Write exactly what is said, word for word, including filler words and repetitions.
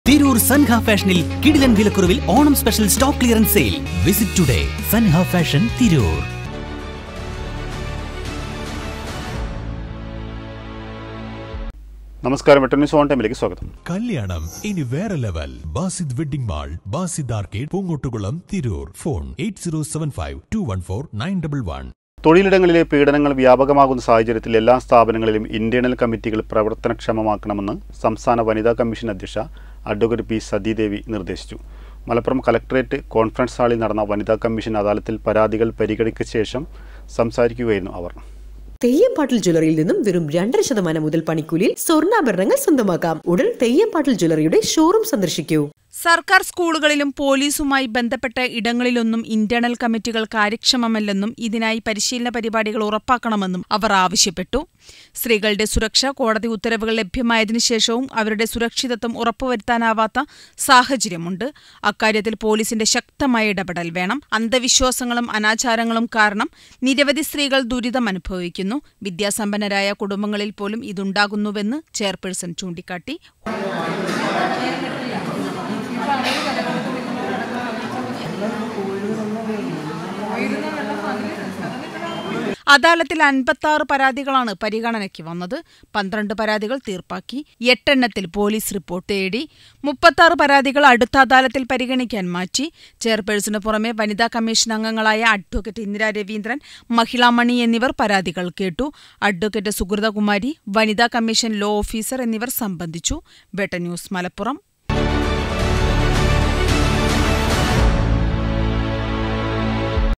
തിരൂർ സൻഹ ഫാഷനിൽ കിടിലൻ വിലക്കുറവിൽ Onam special stock clearance sale. Visit today Sanha fashion Tirur. നമസ്കാരം, വെട്ടന്യൂസ് ഓൺ ടൈമിലേക്ക് സ്വാഗതം. കല്യാണം ഇനി വേറെ level. Basid wedding mall, Basid arcade, Poongottukulam, Tirur. Phone eight zero seven five two one four nine double one. തൊഴിലിടങ്ങളിലെ പീഡനങ്ങൾ വ്യാപകമാകുന്ന സാഹചര്യത്തിൽ എല്ലാ സ്ഥാപനങ്ങളിലും ഇന്റേണൽ കമ്മിറ്റികൾ പ്രവർത്തനക്ഷമമാക്കണമെന്ന് സംസ്ഥാന വനിതാ കമ്മീഷൻ അധ്യക്ഷ അഡ്വക്കേറ്റ് പി സതീദേവി നിർദ്ദേശിച്ചു. മലപ്പുറം കലക്ടറേറ്റ് കോൺഫറൻസ് ഹാളിൽ നടന്ന വനിതാ കമ്മീഷൻ അദാലത്തിൽ പരാതികൾ പരിഗണിച്ച ശേഷം സംസാരിക്കുകയായിരുന്നു അവർ. തെയ്യംപാട്ടിൽ ജ്വല്ലറിയിൽ നിന്നും വെറും രണ്ടര ശതമാനം മുതൽ പണിക്കൂലിയിൽ സ്വർണ്ണാഭരണങ്ങൾ സ്വന്തമാക്കാം. ഉടൻ തെയ്യംപാട്ടിൽ ജ്വല്ലറിയുടെ ഷോറൂം സന്ദർശിക്കൂ. സർക്കാർ സ്കൂളുകളിലും പോലീസുമായി ബന്ധപ്പെട്ട ഇടങ്ങളിലൊന്നും ഇന്റേണൽ കമ്മിറ്റികൾ കാര്യക്ഷമമല്ലെന്നും ഇതിനായി പരിശീലന പരിപാടികൾ ഉറപ്പാക്കണമെന്നും അവർ ആവശ്യപ്പെട്ടു. സ്ത്രീകളുടെ സുരക്ഷ കോടതി ഉത്തരവുകൾ ലഭ്യമായതിനു ശേഷവും അവരുടെ സുരക്ഷിതത്വം ഉറപ്പുവരുത്താനാവാത്ത സാഹചര്യമുണ്ട്. അക്കാര്യത്തിൽ പോലീസിന്റെ ശക്തമായ ഇടപെടൽ വേണം. അന്ധവിശ്വാസങ്ങളും അനാചാരങ്ങളും കാരണം നിരവധി സ്ത്രീകൾ ദുരിതം അനുഭവിക്കുന്നു. വിദ്യാസമ്പന്നരായ കുടുംബങ്ങളിൽ പോലും ഇതുണ്ടാകുന്നുവെന്ന് ചെയർപേഴ്സൺ ചൂണ്ടിക്കാട്ടി. അദാലത്തിൽ അൻപത്താറ് പരാതികളാണ് പരിഗണനയ്ക്ക് വന്നത്. പന്ത്രണ്ട് പരാതികൾ തീർപ്പാക്കി. എട്ടെണ്ണത്തിൽ പോലീസ് റിപ്പോർട്ട് തേടി. മുപ്പത്താറ് പരാതികൾ അടുത്ത അദാലത്തിൽ പരിഗണിക്കാൻ മാറ്റി. ചെയർപേഴ്സണ് പുറമെ വനിതാ കമ്മീഷൻ അംഗങ്ങളായ അഡ്വക്കേറ്റ് ഇന്ദിര രവീന്ദ്രൻ, മഹിളാമണി എന്നിവർ പരാതികൾ കേട്ടു. അഡ്വക്കേറ്റ് സുഗൃതകുമാരി, വനിതാ കമ്മീഷൻ ലോ ഓഫീസർ എന്നിവർ സംബന്ധിച്ചു. വെട്ടന്യൂസ് മലപ്പുറം.